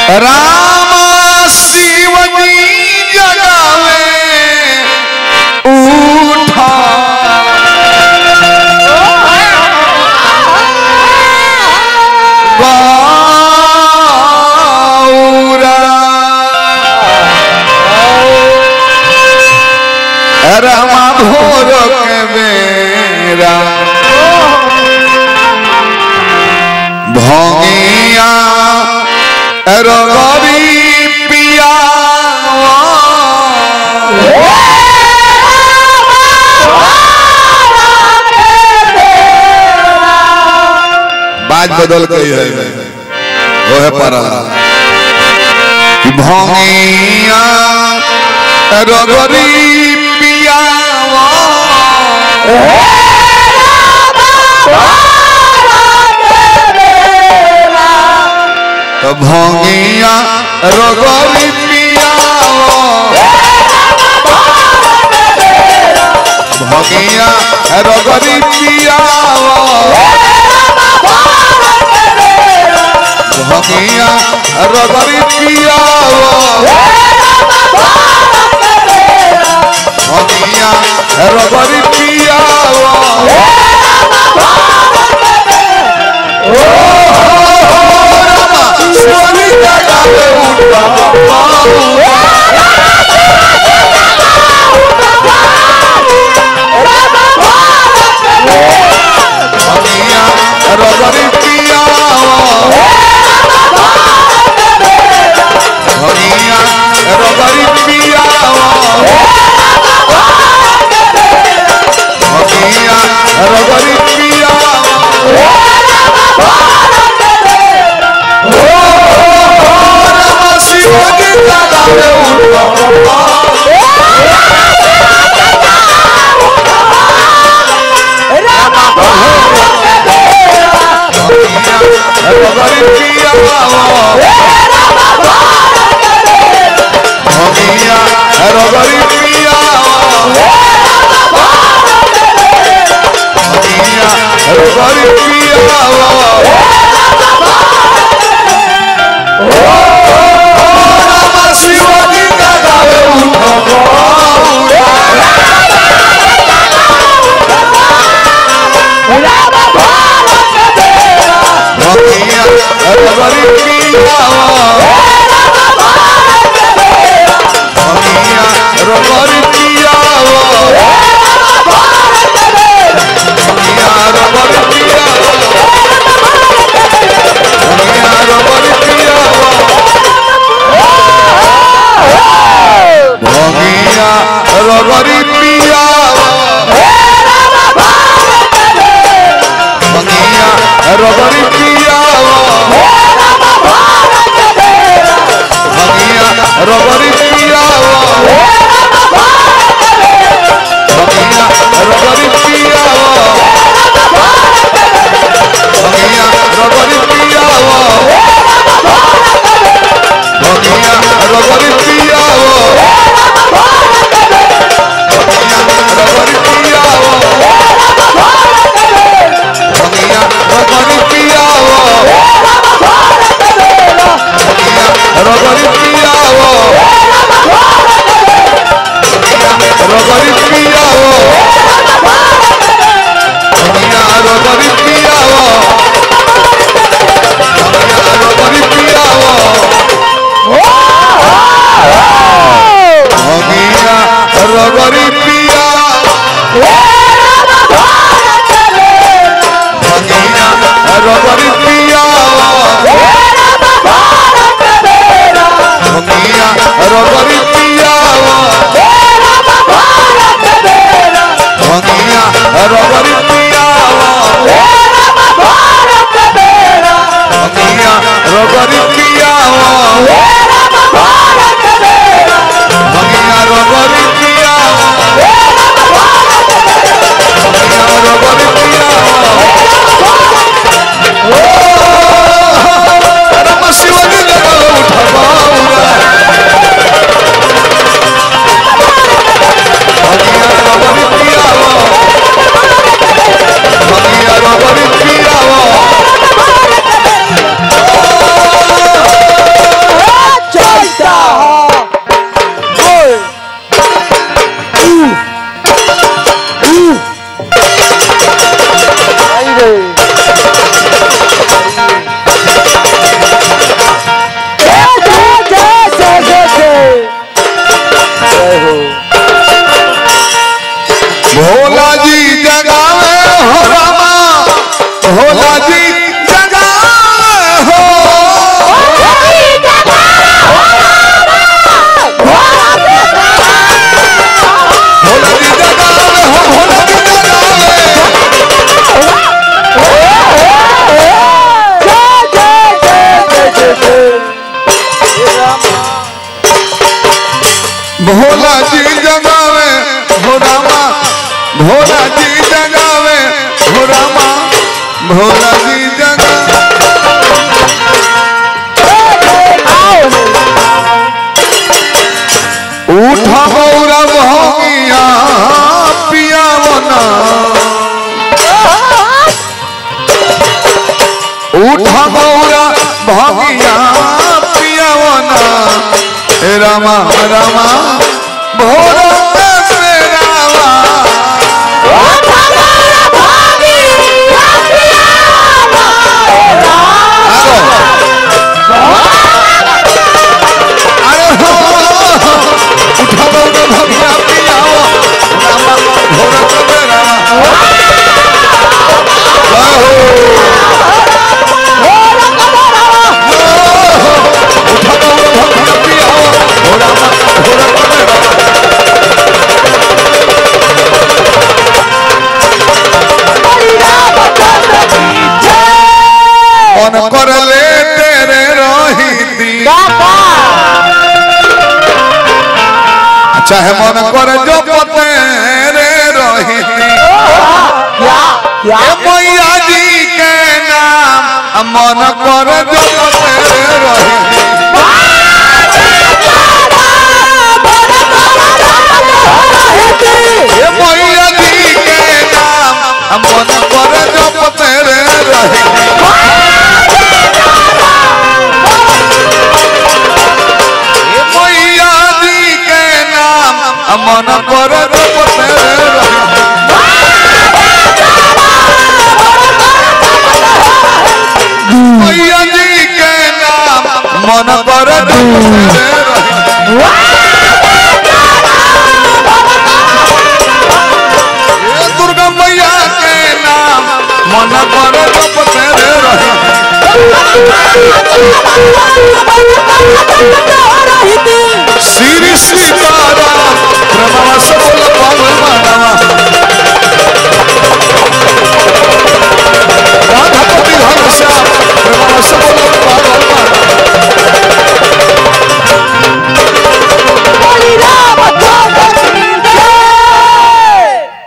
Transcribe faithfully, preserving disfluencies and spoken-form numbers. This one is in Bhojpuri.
राम शिव जी जगावे उठा बाउरा रमा भोर के बेरा भोगिया रगरी पिया बाज बदल गई है वो है पर कि भोगिया रगरी पिया तो भोगिया रगरी पिया भोगिया रगरी पिया भोगिया रगरी पिया भोगिया रगरी पिया रगरी पिया भोगिया रगरी पिया भोगिया रगरी पिया पिया भोला जी जगा हो भोला जी जगा हो भोला जी जगा भोला जी जगावे हो रामा भोला जी जगावे हो रामा भोला जी जगा उठा गौरा भोगिया पिया बना उठा गौरा भोगिया पिया बना रामा रामा भोला से रामा अरे हो उठा गौरा भोगिया पिया रामा भोला से रामा मन कर ले तेरे रही चाहे मन कर जो तेरे रही मैया जी के नाम मन कर जो तेरे रही मैया जी के नाम मन कर जो तेरे रही मैया जी के नाम मन कर जो तेरे रही मैया जी के नाम मन कर जो तेरे रही दुर्गा मैया के नाम मन कर जप तेरे रही